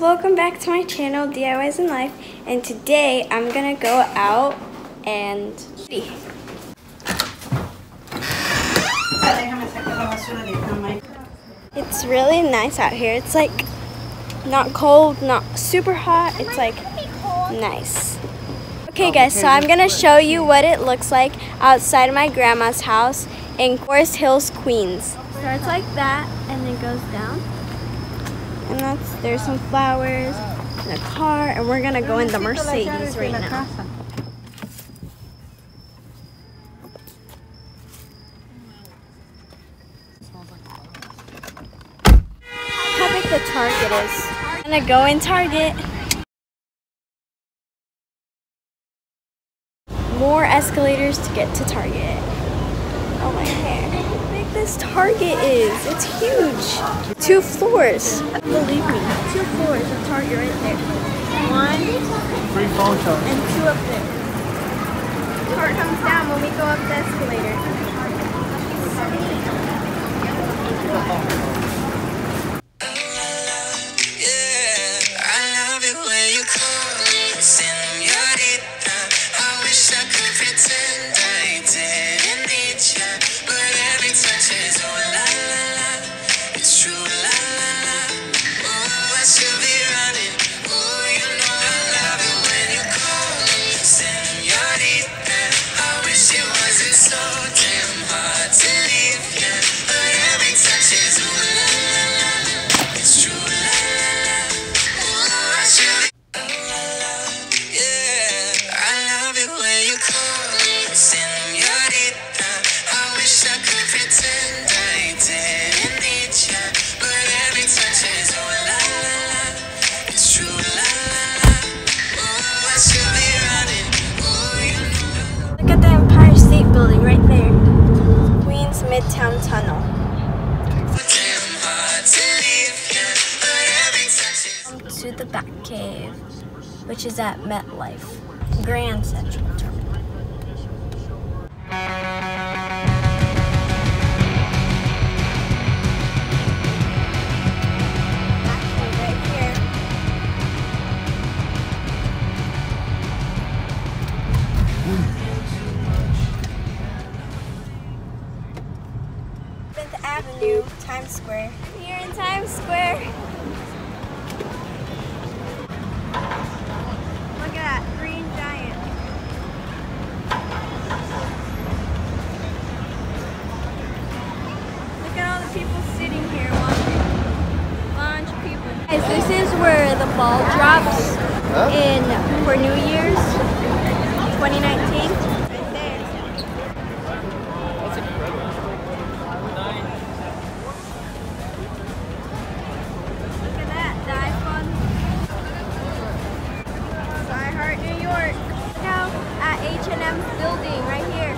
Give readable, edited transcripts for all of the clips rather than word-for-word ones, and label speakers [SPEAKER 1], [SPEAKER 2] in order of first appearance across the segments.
[SPEAKER 1] welcome back to my channel, DIYs in Life, and today I'm gonna go out and see. It's really nice out here. It's like not cold, not super hot. It's like nice. Okay guys, so I'm gonna show you what it looks like outside of my grandma's house in Forest Hills, Queens. Starts like that and then goes down. And there's some flowers and a car, and we're gonna go in the Mercedes right now. How big the Target is. I'm gonna go in Target. More escalators to get to Target. Oh my hair. How big this Target is. It's huge. 2 floors. Believe me, 2 floors of Target right there. 1
[SPEAKER 2] free phone charge
[SPEAKER 1] and 2 up there. The car comes down when we go up the escalator. Look at the Empire State Building right there. Queens Midtown Tunnel. To the Bat Cave, which is at MetLife, Grand Central Terminal. Avenue, Times Square. Here in Times Square. Look at that green giant. Look at all the people sitting here watching. Bunch of people. Guys, this is where the ball drops for New Year's 2019. H&M's building right here.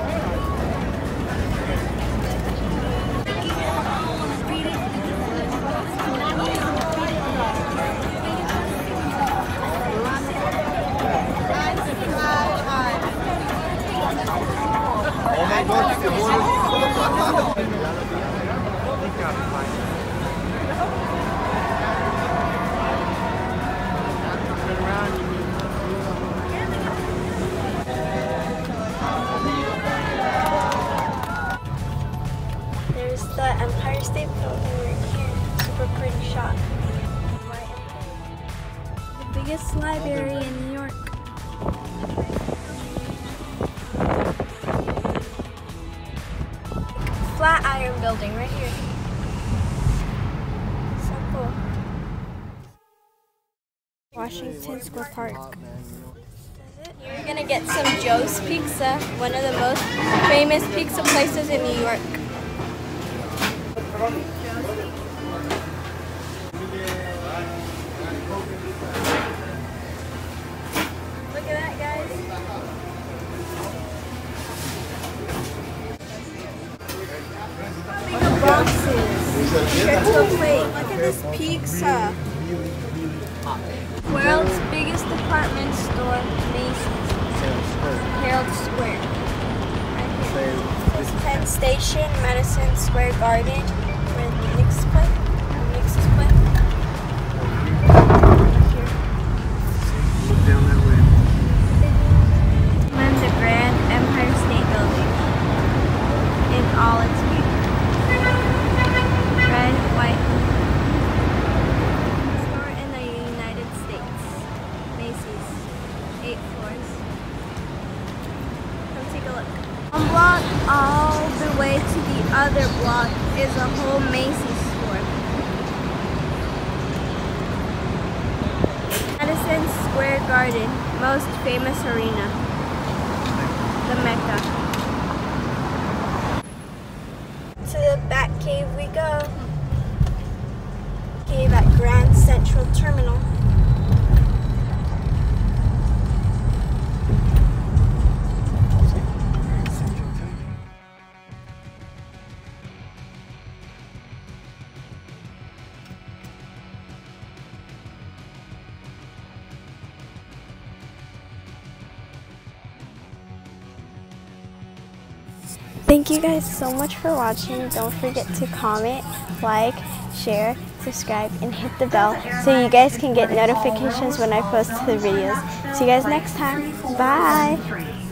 [SPEAKER 1] The Empire State Building right here. Super pretty shot. The biggest library in New York. Flatiron Building right here. So cool. Washington Square Park. You're gonna get some Joe's Pizza, one of the most famous pizza places in New York. Look at that, guys. Big boxes. Compared to a plate. Look at this pizza. World's biggest department store, Macy's. Herald Square. Right here. Penn Station, Madison Square Garden, where the Knicks play. way to the other block is a whole Macy's store. Madison Square Garden, most famous arena. The Mecca. To the back cave we go. Cave at Grand Central Terminal. Thank you guys so much for watching. Don't forget to comment, like, share, subscribe, and hit the bell so you guys can get notifications when I post the videos. See you guys next time. Bye!